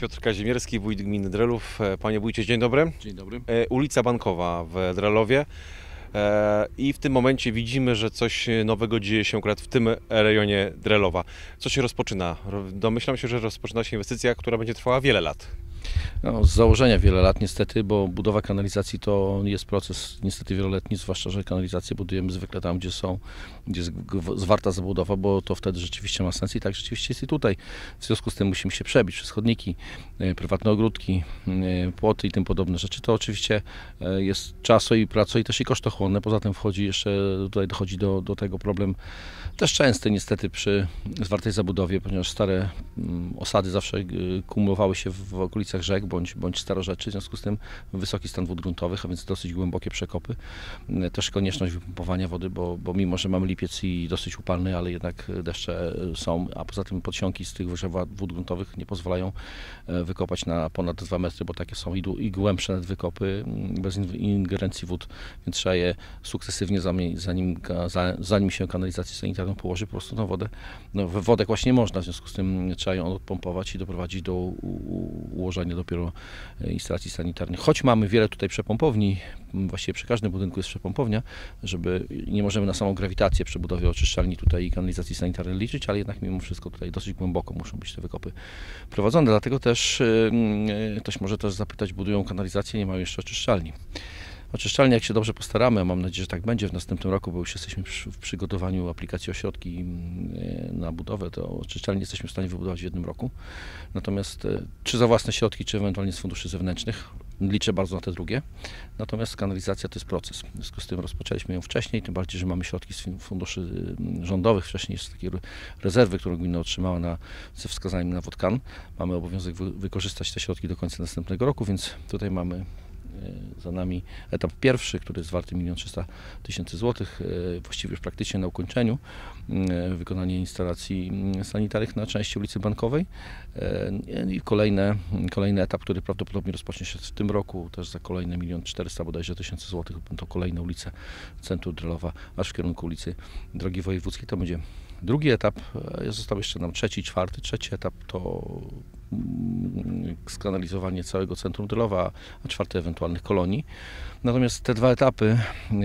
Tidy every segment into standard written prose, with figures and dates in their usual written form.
Piotr Kazimierski, wójt gminy Drelów. Panie wójcie, dzień dobry. Dzień dobry. Ulica Bankowa w Drelowie. I w tym momencie widzimy, że coś nowego dzieje się akurat w tym rejonie Drelowa. Co się rozpoczyna? Domyślam się, że rozpoczyna się inwestycja, która będzie trwała wiele lat. No, z założenia wiele lat niestety, bo budowa kanalizacji to jest proces niestety wieloletni, zwłaszcza, że kanalizację budujemy zwykle tam, gdzie jest zwarta zabudowa, bo to wtedy rzeczywiście ma sens i tak rzeczywiście jest i tutaj. W związku z tym musimy się przebić przez chodniki, prywatne ogródki, płoty i tym podobne rzeczy. To oczywiście jest czasu i praca i też i kosztochłonne. Poza tym tutaj dochodzi do tego problem też częsty niestety przy zwartej zabudowie, ponieważ stare osady zawsze kumulowały się w okolicach rzek bądź starorzeczy, w związku z tym wysoki stan wód gruntowych, a więc dosyć głębokie przekopy. Też konieczność wypompowania wody, bo mimo, że mamy lipiec i dosyć upalny, ale jednak deszcze są, a poza tym podsiąki z tych wód gruntowych nie pozwalają wykopać na ponad 2 metry, bo takie są i głębsze wykopy bez ingerencji wód, więc trzeba je sukcesywnie, zanim się kanalizację sanitarną położy, po prostu tą wodę, wodę kłaść nie można, w związku z tym trzeba ją odpompować i doprowadzić do ułożenia dopiero instalacji sanitarnych. Choć mamy wiele tutaj przepompowni, właściwie przy każdym budynku jest przepompownia, nie możemy na samą grawitację przy budowie oczyszczalni tutaj i kanalizacji sanitarnej liczyć, ale jednak mimo wszystko tutaj dosyć głęboko muszą być te wykopy prowadzone, dlatego też ktoś może też zapytać, budują kanalizację, nie mają jeszcze oczyszczalni. Oczyszczalnie, jak się dobrze postaramy, a mam nadzieję, że tak będzie w następnym roku, bo już jesteśmy w przygotowaniu aplikacji o środki na budowę, to oczyszczalnie jesteśmy w stanie wybudować w 1 roku. Natomiast czy za własne środki, czy ewentualnie z funduszy zewnętrznych, liczę bardzo na te drugie. Natomiast kanalizacja to jest proces. W związku z tym rozpoczęliśmy ją wcześniej, tym bardziej, że mamy środki z funduszy rządowych. Wcześniej jest takie rezerwy, którą gmina otrzymała ze wskazaniem na WOTKAN. Mamy obowiązek wykorzystać te środki do końca następnego roku, więc tutaj mamy za nami etap pierwszy, który jest warty 1 300 000 złotych, właściwie już praktycznie na ukończeniu, wykonanie instalacji sanitarnych na części ulicy Bankowej i kolejny etap, który prawdopodobnie rozpocznie się w tym roku, też za kolejne 1 400 000 złotych, będą kolejne ulice centrum Drelowa, aż w kierunku ulicy Drogi Wojewódzkiej. To będzie drugi etap, został jeszcze nam trzeci, czwarty. Trzeci etap to skanalizowanie całego centrum Drelowa, a czwarty ewentualnych kolonii. Natomiast te 2 etapy,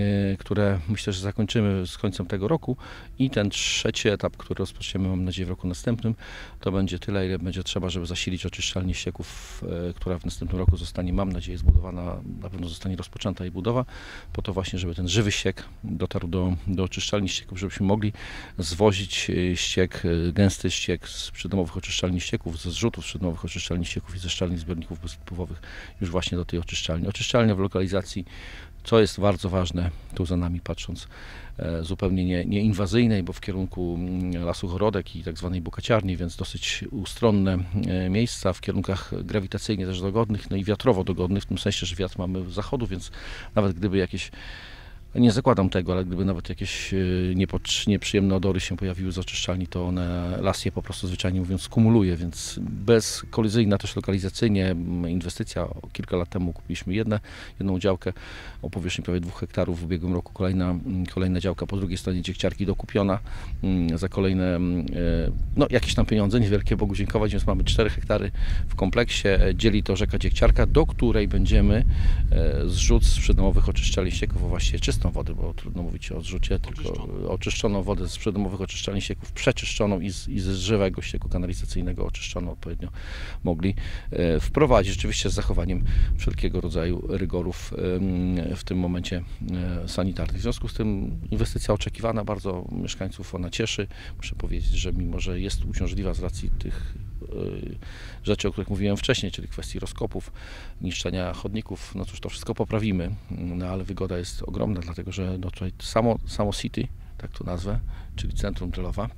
które myślę, że zakończymy z końcem tego roku i ten trzeci etap, który rozpoczniemy, mam nadzieję, w roku następnym, to będzie tyle, ile będzie trzeba, żeby zasilić oczyszczalnię ścieków, która w następnym roku zostanie, mam nadzieję, zbudowana, na pewno zostanie rozpoczęta jej budowa, po to właśnie, żeby ten żywy ściek dotarł do oczyszczalni ścieków, żebyśmy mogli zwozić ściek, gęsty ściek z przydomowych oczyszczalni ścieków, ze zrzutów z przydomowych oczyszczalni ścieków i ze szczelnych zbiorników bezwpływowych już właśnie do tej oczyszczalni. Oczyszczalnia w lokalizacji, co jest bardzo ważne, tu za nami patrząc, zupełnie nieinwazyjnej, bo w kierunku Lasu Chorodek i tak zwanej Bukaciarni, więc dosyć ustronne miejsca, w kierunkach grawitacyjnie też dogodnych, no i wiatrowo dogodnych, w tym sensie, że wiatr mamy z zachodu, więc nawet gdyby jakieś, nie zakładam tego, ale gdyby nawet jakieś nieprzyjemne odory się pojawiły z oczyszczalni, to las je po prostu, zwyczajnie mówiąc, skumuluje, więc bezkolizyjna też lokalizacyjnie inwestycja. Kilka lat temu kupiliśmy jedną działkę o powierzchni prawie 2 hektarów. W ubiegłym roku kolejna działka po drugiej stronie Dziegciarki dokupiona za kolejne, no jakieś tam pieniądze, niewielkie, Bogu dziękować, więc mamy 4 hektary w kompleksie. Dzieli to rzeka Dziegciarka, do której będziemy zrzut z przydomowych oczyszczalni ścieków, a właściwie czystą wodę, bo trudno mówić o odrzucie, tylko oczyszczoną wodę z przydomowych oczyszczalni ścieków, przeczyszczoną i z żywego ścieku kanalizacyjnego oczyszczoną odpowiednio mogli wprowadzić, rzeczywiście z zachowaniem wszelkiego rodzaju rygorów w tym momencie sanitarnych. W związku z tym inwestycja oczekiwana, bardzo mieszkańców ona cieszy. Muszę powiedzieć, że mimo, że jest uciążliwa z racji tych rzeczy, o których mówiłem wcześniej, czyli kwestii rozkopów, niszczenia chodników, no cóż, to wszystko poprawimy, no ale wygoda jest ogromna, dlatego że no tutaj samo city, tak to nazwę, czyli centrum Drelowa,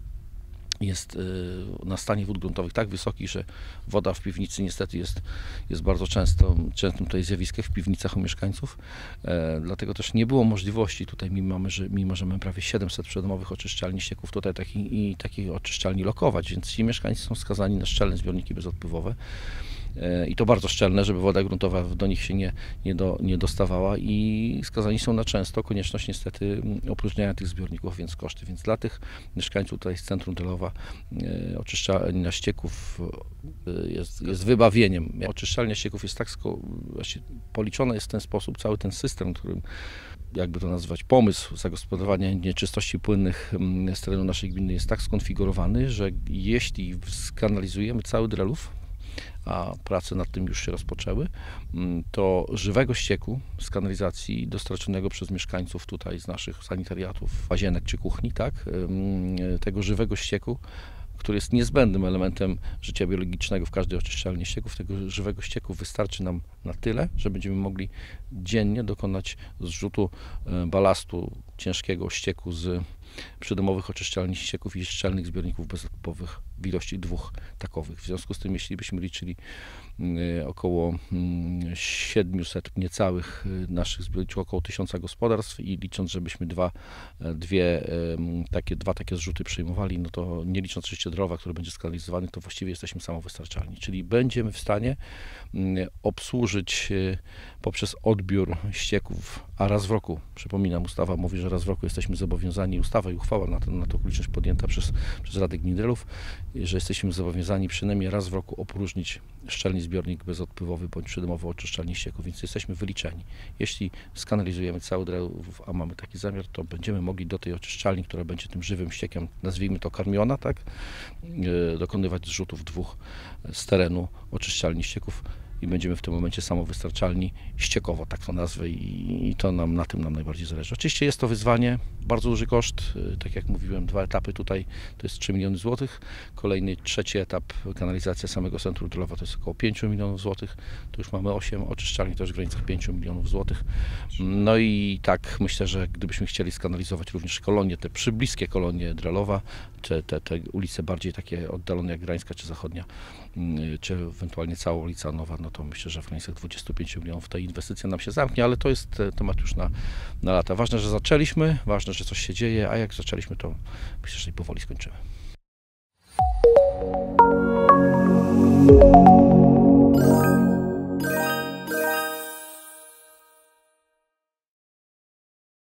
jest na stanie wód gruntowych tak wysoki, że woda w piwnicy niestety jest bardzo częstym tutaj zjawiskiem w piwnicach u mieszkańców. Dlatego też nie było możliwości tutaj, mimo że mamy prawie 700 przydomowych oczyszczalni ścieków, tutaj takiej oczyszczalni lokować, więc ci mieszkańcy są skazani na szczelne zbiorniki bezodpływowe. i to bardzo szczelne, żeby woda gruntowa do nich się nie dostawała i skazani są na często konieczność niestety opróżniania tych zbiorników, więc koszty. Więc dla tych mieszkańców tutaj z centrum Drelowa oczyszczalnia ścieków jest wybawieniem. Oczyszczalnia ścieków jest tak właśnie policzona jest w ten sposób, cały ten system, którym jakby to nazwać, pomysł zagospodarowania nieczystości płynnych z terenu naszej gminy jest tak skonfigurowany, że jeśli skanalizujemy cały Drelów, a prace nad tym już się rozpoczęły, to żywego ścieku z kanalizacji dostarczonego przez mieszkańców tutaj z naszych sanitariatów, łazienek czy kuchni, tak, tego żywego ścieku, który jest niezbędnym elementem życia biologicznego w każdej oczyszczalni ścieków, tego żywego ścieku wystarczy nam na tyle, że będziemy mogli dziennie dokonać zrzutu balastu ciężkiego ścieku z przydomowych oczyszczalni ścieków i szczelnych zbiorników bezodpowych w ilości 2 takowych. W związku z tym, jeśli byśmy liczyli około 700 niecałych naszych zbiorników, około 1000 gospodarstw i licząc, żebyśmy dwa takie zrzuty przyjmowali, no to nie licząc oczywiście Drelowa, który będzie skanalizowany, to właściwie jesteśmy samowystarczalni. Czyli będziemy w stanie obsłużyć poprzez odbiór ścieków, a raz w roku, przypominam, ustawa mówi, że raz w roku jesteśmy zobowiązani, ustawa i uchwała na tę okoliczność podjęta przez Radę Gminy Drelów, że jesteśmy zobowiązani przynajmniej raz w roku opróżnić szczelny zbiornik bezodpływowy bądź przydomowy oczyszczalni ścieków, więc jesteśmy wyliczeni. Jeśli skanalizujemy cały Drelów, a mamy taki zamiar, to będziemy mogli do tej oczyszczalni, która będzie tym żywym ściekiem, nazwijmy to karmiona, tak, dokonywać zrzutów 2 z terenu oczyszczalni ścieków i będziemy w tym momencie samowystarczalni ściekowo, tak to nazwę, i to na tym nam najbardziej zależy. Oczywiście jest to wyzwanie, bardzo duży koszt, tak jak mówiłem, 2 etapy tutaj to jest 3 miliony złotych, kolejny 3 etap kanalizacja samego centrum Drelowa to jest około 5 milionów złotych, to już mamy 8 oczyszczalni też w granicach 5 milionów złotych. No i tak myślę, że gdybyśmy chcieli skanalizować również kolonie, te przybliskie kolonie Drelowa, czy te ulice bardziej takie oddalone jak Grańska czy Zachodnia, czy ewentualnie cała ulica Nowa, no to myślę, że w granicach 25 milionów ta inwestycja nam się zamknie, ale to jest temat już na lata. Ważne, że zaczęliśmy, ważne, że coś się dzieje, a jak zaczęliśmy, to myślę, że i powoli skończymy.